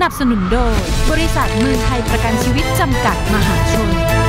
นับสนุนโดยบริษัทเมืองไทยประกันชีวิตจำกัดมหาชน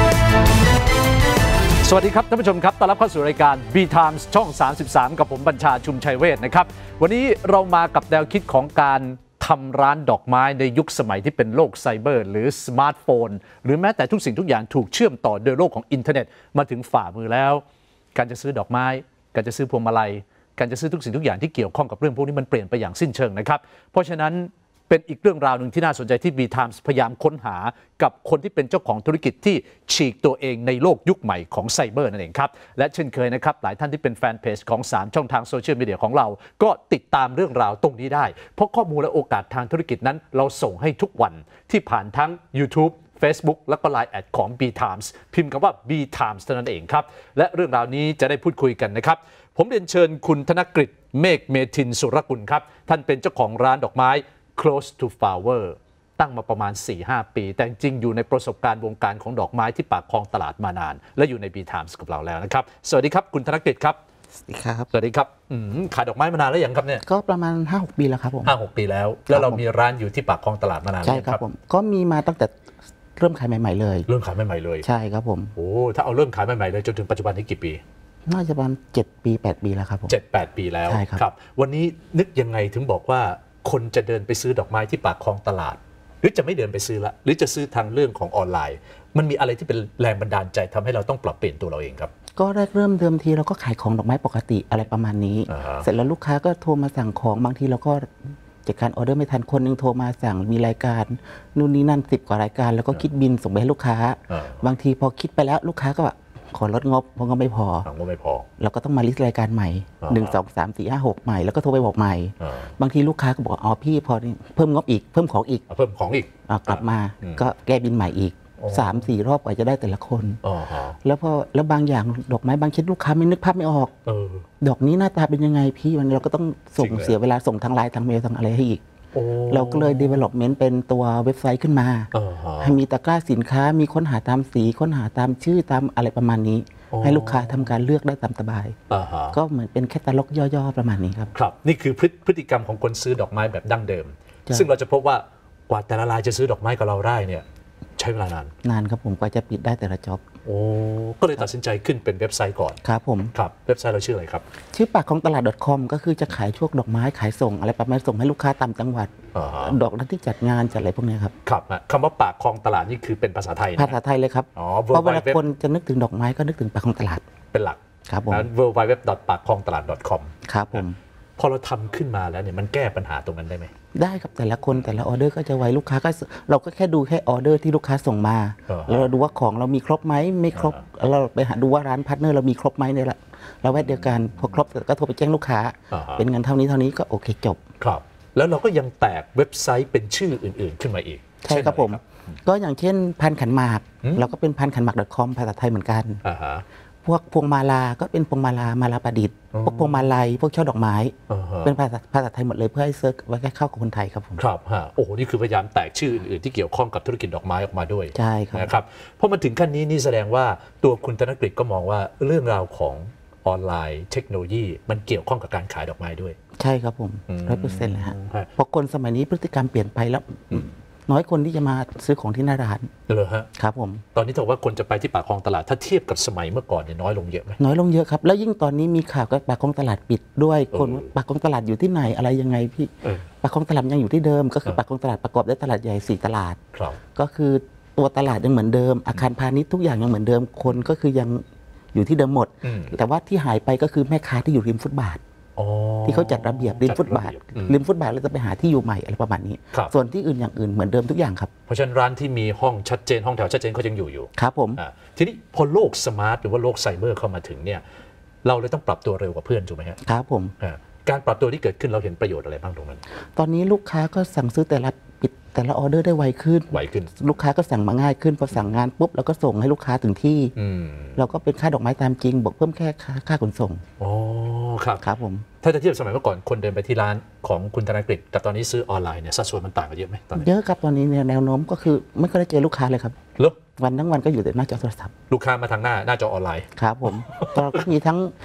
สวัสดีครับท่านผู้ชมครับต้อนรับเข้าสู่รายการ B Times ช่อง 33 กับผมบัญชาชุมชัยเวชนะครับวันนี้เรามากับแนวคิดของการทำร้านดอกไม้ในยุคสมัยที่เป็นโลกไซเบอร์หรือสมาร์ทโฟนหรือแม้แต่ทุกสิ่งทุกอย่างถูกเชื่อมต่อโดยโลกของอินเทอร์เน็ตมาถึงฝ่ามือแล้วการจะซื้อดอกไม้การจะซื้อพวงมาลัยการจะซื้อทุกสิ่งทุกอย่างที่เกี่ยวข้องกับเรื่องพวกนี้มันเปลี่ยนไปอย่างสิ้นเชิงนะครับเพราะฉะนั้นเป็นอีกเรื่องราวหนึ่งที่น่าสนใจที่ B Times พยายามค้นหากับคนที่เป็นเจ้าของธุรกิจที่ฉีกตัวเองในโลกยุคใหม่ของไซเบอร์นั่นเองครับและเช่นเคยนะครับหลายท่านที่เป็นแฟนเพจของ3ช่องทางโซเชียลมีเดียของเราก็ติดตามเรื่องราวตรงนี้ได้เพราะข้อมูลและโอกาสทางธุรกิจนั้นเราส่งให้ทุกวันที่ผ่านทั้ง YouTube Facebook และก็ Line แอดของ B Times พิมพ์คำว่า B Times เท่านั้นเองครับและเรื่องราวนี้จะได้พูดคุยกันนะครับผมเรียนเชิญคุณธนกฤษเมฆเมธินสุรกุลครับท่านเป็นเจ้าของร้านดอกไม้ Close to Flower ตั้งมาประมาณ 4-5 ปีแต่จริงอยู่ในประสบการณ์วงการของดอกไม้ที่ปากคลองตลาดมานานและอยู่ใน B Times กับเราแล้วนะครับสวัสดีครับคุณธนกฤษครับสวัสดีครับสวัสดีครับขายดอกไม้มานานแล้วยังครับเนี่ยก็ประมาณ 5-6 ปีแล้วครับผม 5-6 ปีแล้วแล้วเรามีร้านอยู่ที่ปากคลองตลาดมานานใช่ครับผมก็มีมาตั้งแต่เริ่มขายใหม่ๆเลยเริ่มขายใหม่ๆเลยใช่ครับผมโอ้ถ้าเอาเริ่มขายใหม่ๆเลยจนถึงปัจจุบันนี้กี่ปีน่าจะประมาณ7 ปี 8 ปีแล้วครับผม 7-8 ปีแล้วใช่ครับวันนี้นึกยังไงถึงบอกว่าคนจะเดินไปซื้อดอกไม้ที่ปากคลองตลาดหรือจะไม่เดินไปซื้อละหรือจะซื้อทางเรื่องของออนไลน์มันมีอะไรที่เป็นแรงบันดาลใจทำให้เราต้องปรับเปลี่ยนตัวเราเองครับก็แรกเริ่มเดิมทีเราก็ขายของดอกไม้ปกติอะไรประมาณนี้เสร็จแล้วลูกค้าก็โทรมาสั่งของบางทีเราก็จัดการออเดอร์ไม่ทันคนนึงโทรมาสั่งมีรายการนู่นนี่นั่น10 กว่ารายการแล้วก็คิดบินส่งไปให้ลูกค้าบางทีพอคิดไปแล้วลูกค้าก็ขอลดงบเพราะก็ไม่พอเราก็ต้องมาลิสต์รายการใหม่1 2 3 4 5 6ใหม่แล้วก็โทรไปบอกใหม่บางทีลูกค้าก็บอกอ๋อพี่พอเพิ่มงบอีกเพิ่มของอีกกลับมาก็แก้บินใหม่อีก3-4 รอบกว่าจะได้แต่ละคนแล้วบางอย่างดอกไม้บางชิ้นลูกค้าไม่นึกภาพไม่ออกดอกนี้หน้าตาเป็นยังไงพี่วันนี้เราก็ต้องส่งเสียเวลาส่งทางไลน์ทางเมลทางอะไรให้อีกเราก็เลย development เป็นตัวเว็บไซต์ขึ้นมาให้มีตะกร้าสินค้ามีค้นหาตามสีค้นหาตามชื่อตามอะไรประมาณนี้ให้ลูกค้าทำการเลือกได้ตามสบายก็เหมือนเป็นแคตตาล็อกย่อๆประมาณนี้ครับครับนี่คือพฤติกรรมของคนซื้อดอกไม้แบบดั้งเดิมซึ่งเราจะพบว่ากว่าแต่ละรายจะซื้อดอกไม้กับเราได้เนี่ยใช้เวลานานครับผมกว่าจะปิดได้แต่ละจ็อบก็เลยตัดสินใจขึ้นเป็นเว็บไซต์ก่อนครับผมครับเว็บไซต์เราชื่ออะไรครับชื่อปากคลองตลาด .com ก็คือจะขายช่วงดอกไม้ขายส่งอะไรประมาณส่งให้ลูกค้าตามจังหวัดดอกนั้นที่จัดงานจัดอะไรพวกนี้ครับครับคำว่าปากคลองตลาดนี่คือเป็นภาษาไทยภาษาไทยเลยครับเพราะเวลาคนจะนึกถึงดอกไม้ก็นึกถึงปากคลองตลาดเป็นหลักครับผม www.pakklongtalat.com ครับผมพอเราทำขึ้นมาแล้วเนี่ยมันแก้ปัญหาตรงนั้นได้ไหมได้ครับแต่ละคนแต่ละออเดอร์ก็จะไวลูกค้าก็เราก็แค่ดูแค่ออเดอร์ที่ลูกค้าส่งมาแล้วเราดูว่าของเรามีครบไหมไม่ครบเราไปหาดูว่าร้านพาร์ทเนอร์เรามีครบไหมเนี่ยแหละเราแวะเดียวกันพอครบก็โทรไปแจ้งลูกค้าเป็นเงินเท่านี้ก็โอเคจบครับแล้วเราก็ยังแตกเว็บไซต์เป็นชื่ออื่นๆขึ้นมาอีกใช่ครับผมก็อย่างเช่นพันขันหมากเราก็เป็นพันขันหมาก .com ภาษาไทยเหมือนกันพวกพวงมาลาก็เป็นพวงมาลาประดิษฐ์พวกพวงมาลัยพวกช่อดอกไม้เป็นภาษาไทยหมดเลยเพื่อให้เซิร์ชไว้แค่เข้ากับคนไทยครับผมครับโอ้โหนี่คือพยายามแตกชื่ออื่นๆที่เกี่ยวข้องกับธุรกิจดอกไม้ออกมาด้วยใช่ครับนะครับเพราะมันถึงขั้นนี้นี่แสดงว่าตัวคุณธนกฤษก็มองว่าเรื่องราวของออนไลน์เทคโนโลยีมันเกี่ยวข้องกับการขายดอกไม้ด้วยใช่ครับผม100%เลยฮะเพราะคนสมัยนี้พฤติกรรมเปลี่ยนไปแล้วน้อยคนที่จะมาซื้อของที่หน้าร้านเลยฮะครับผมตอนนี้ถือว่าคนจะไปที่ปากคลองตลาดถ้าเทียบกับสมัยเมื่อก่อนเนี่ยน้อยลงเยอะไหมน้อยลงเยอะครับแล้วยิ่งตอนนี้มีข่าวกับปากคลองตลาดปิดด้วยคนปากคลองตลาดอยู่ที่ไหนอะไรยังไงพี่ปากคลองตลาดยังอยู่ที่เดิมก็คือปากคลองตลาดประกอบด้วยตลาดใหญ่4 ตลาดก็คือตัวตลาดยังเหมือนเดิมอาคารพาณิชย์ทุกอย่างยังเหมือนเดิมคนก็คือยังอยู่ที่เดิมหมดแต่ว่าที่หายไปก็คือแม่ค้าที่อยู่ริมฟุตบาทที่เขาจัดระเบียบริมฟุตบาทเราจะไปหาที่อยู่ใหม่อะไรประมาณนี้ส่วนที่อื่นอย่างอื่นเหมือนเดิมทุกอย่างครับเพราะฉะนั้นร้านที่มีห้องชัดเจนห้องแถวชัดเจนเขายังอยู่ครับผมทีนี้พอโลกสมาร์ทหรือว่าโลกไซเบอร์เข้ามาถึงเนี่ยเราเลยต้องปรับตัวเร็วกว่าเพื่อนถูกไหมครับผมการปรับตัวที่เกิดขึ้นเราเห็นประโยชน์อะไรบ้างตรงนั้นตอนนี้ลูกค้าก็สั่งซื้อแต่ละออเดอร์ได้ไวขึ้นลูกค้าก็สั่งมาง่ายขึ้นพอสั่งงานปุ๊บเราก็ส่งให้ลูกค้าถึงที่เราก็เป็นค่าดอกไม้ตามจริงบวกเพิ่มแค่ค่าขนส่งครับผมถ้าจะเทียบสมัยเมื่อก่อนคนเดินไปที่ร้านของคุณธนกฤษกับตอนนี้ซื้อออนไลน์เนี่ยสัดส่วนมันต่างกันเยอะไหมตอนนี้เยอะครับตอนนี้แนวโน้มก็คือไม่ค่อยได้เจอลูกค้าเลยครับวันทั้งวันก็อยู่แต่หน้าจอโทรศัพท์ลูกค้ามาทางหน้าจอออนไลน์ครับผมก็มีทั้ง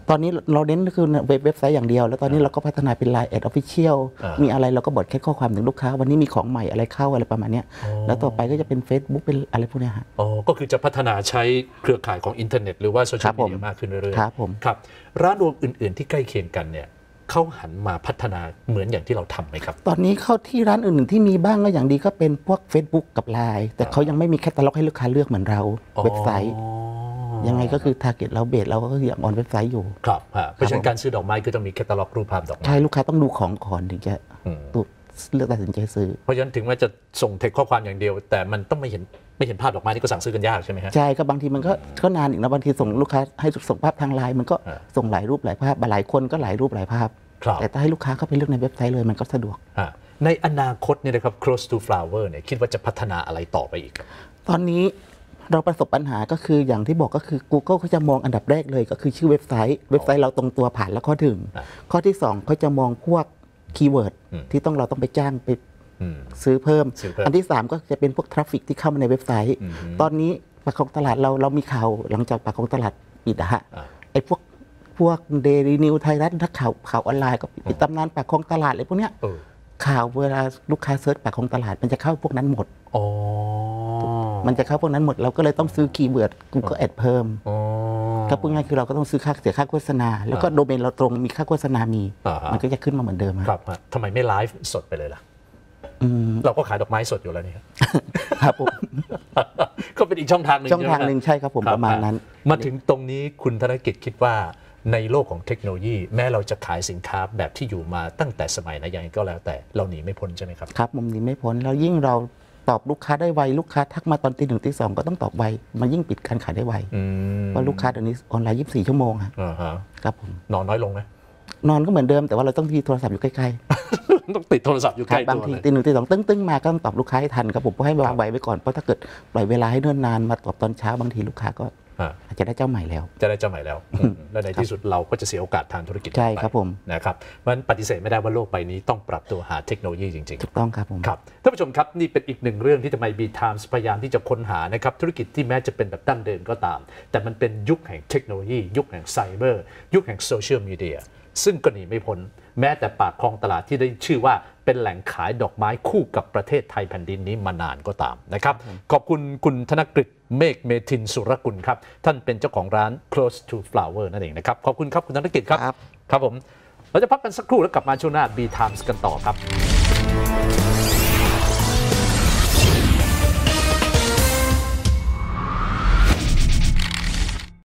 ตอนนี้เราเน้นคือเว็บไซต์อย่างเดียวแล้วตอนนี้เราก็พัฒนาเป็น Line Ad Official มีอะไรเราก็บอดแค่ข้อความถึงลูกค้าวันนี้มีของใหม่อะไรเข้าอะไรประมาณนี้แล้วต่อไปก็จะเป็น Facebook เป็นอะไรพวกนี้ฮะอ๋อก็คือจะพัฒนาใช้เครือข่ายของอินเทอร์เน็ตหรือว่าโซเชียลมีเดียมากขึ้นเรื่อยๆครับผมครับร้านรวมอื่นๆที่ใกล้เคียงกันเนี่ยเขาหันมาพัฒนาเหมือนอย่างที่เราทำไหมครับตอนนี้เข้าที่ร้านอื่นๆที่มีบ้างก็อย่างดีก็เป็นพวก Facebook กับ Line แต่เขายังไม่มีแคตตาล็อกให้ลูกค้าเลือกเหมือนเราเว็บไซต์ยังไงก็คือ target เราเบสเราก็คืออย่างออนเว็บไซต์อยู่ครับเพราะฉะนั้นการซื้อดอกไม้ก็ต้องมีแคตตาล็อกรูปภาพดอกไม้ใช่ลูกค้าต้องดูของก่อนถึงจะเลือกตัดสินใจซื้อเพราะฉะนั้นถึงแม้จะส่งเทคข้อความอย่างเดียวแต่มันต้องไม่เห็นภาพดอกไม้นี่ก็สั่งซื้อกันยากใช่ไหมฮะใช่ก็บางทีมันก็นานอีกนะบางทีส่งลูกค้าให้ส่งภาพทางไลน์มันก็ส่งหลายรูปหลายภาพหลายคนก็หลายรูปหลายภาพแต่ถ้าให้ลูกค้าเข้าไปเลือกในเว็บไซต์เลยมันก็สะดวกในอนาคตเนี่ยนะครับ Close to Flower เนี่ยคิดว่าจะพัฒนาอะไรต่อไปอีกตอนนี้เราประสบปัญหาก็คืออย่างที่บอกก็คือ Google เขาจะมองอันดับแรกเลยก็คือชื่อเว็บไซต์เราตรงตัวผ่านแล้วข้อถึงข้อที่2เขาจะมองพวกคีย์เวิร์ดที่เราต้องไปจ้างไปซื้อเพิ่มอันที่3ก็จะเป็นพวกทราฟฟิกที่เข้ามาในเว็บไซต์ตอนนี้ปากของตลาดเรามีข่าวหลังจากปากของตลาดปิดฮะไอ้พวกเดลี่นิวไทยรัฐนักข่าวออนไลน์ก็ปิดตำนานปากของตลาดอะไรพวกเนี้ยข่าวเวลาลูกค้าเซิร์ชปากของตลาดมันจะเข้าพวกนั้นหมดมันจะเข้าพวกนั้นหมดเราก็เลยต้องซื้อคีย์เวิร์ด Google Ads เพิ่มก็พูดง่ายคือเราก็ต้องซื้อเสียค่าโฆษณาแล้วก็โดเมนเราตรงมีค่าโฆษณามันก็จะขึ้นมาเหมือนเดิมครับทำไมไม่ไลฟ์สดไปเลยล่ะเราก็ขายดอกไม้สดอยู่แล้วนี่ครับผมก็เป็นอีกช่องทางหนึ่งใช่ครับผมประมาณนั้นมาถึงตรงนี้คุณธนกิจคิดว่าในโลกของเทคโนโลยีแม้เราจะขายสินค้าแบบที่อยู่มาตั้งแต่สมัยไหนยังไงก็แล้วแต่เราหนีไม่พ้นใช่ไหมครับครับมุมหนีไม่พ้นแล้วยิ่งเราตอบลูกค้าได้ไวลูกค้าทักมาตอนตี 1 ตี 2ก็ต้องตอบไวมันยิ่งปิดการขายได้ไวเพราะลูกค้าเดี๋ยวนี้ออนไลน์24 ชั่วโมงครับผมนอนน้อยลงไหมนอนก็เหมือนเดิมแต่ว่าเราต้องมีโทรศัพท์อยู่ใกล้ๆต้องติดโทรศัพท์อยู่ใกล้ตัวบางทีตี 1 ตี 2ตึ้งมาก็ต้องตอบลูกค้าให้ทันครับผมเพราะให้วางไว้ก่อนเพราะถ้าเกิดปล่อยเวลาให้เนิ่นนานมาตอบตอนเช้าบางทีลูกค้าก็อาจจะได้เจ้าใหม่แล้วและในที่สุดเราก็จะเสียโอกาสทางธุรกิจใช่ครับผมนะครับมันปฏิเสธไม่ได้ว่าโลกใบนี้ต้องปรับตัวหาเทคโนโลยีจริงๆถูกต้องครับผมครับท่านผู้ชมครับนี่เป็นอีกหนึ่งเรื่องที่ทำไม B-Times พยายามที่จะค้นหานะครับธุรกิจที่แม้จะเป็นแบบดั้งเดิมก็ตามแต่มันเป็นยุคแห่งเทคโนโลยียุคแห่งไซเบอร์ยุคแห่งโซเชียลมีเดียซึ่งก็หนีไม่พ้นแม้แต่ปากคลองตลาดที่ได้ชื่อว่าเป็นแหล่งขายดอกไม้คู่กับประเทศไทยแผ่นดินนี้มานานก็ตามนะครับขอบคุณคุณธนกฤษเมฆเมธินสุรกุลครับท่านเป็นเจ้าของร้าน Close to Flower นั่นเองนะครับขอบคุณครับคุณธนกฤษครับครับผมเราจะพักกันสักครู่แล้วกลับมาช่วงหน้า B-Times กันต่อครับ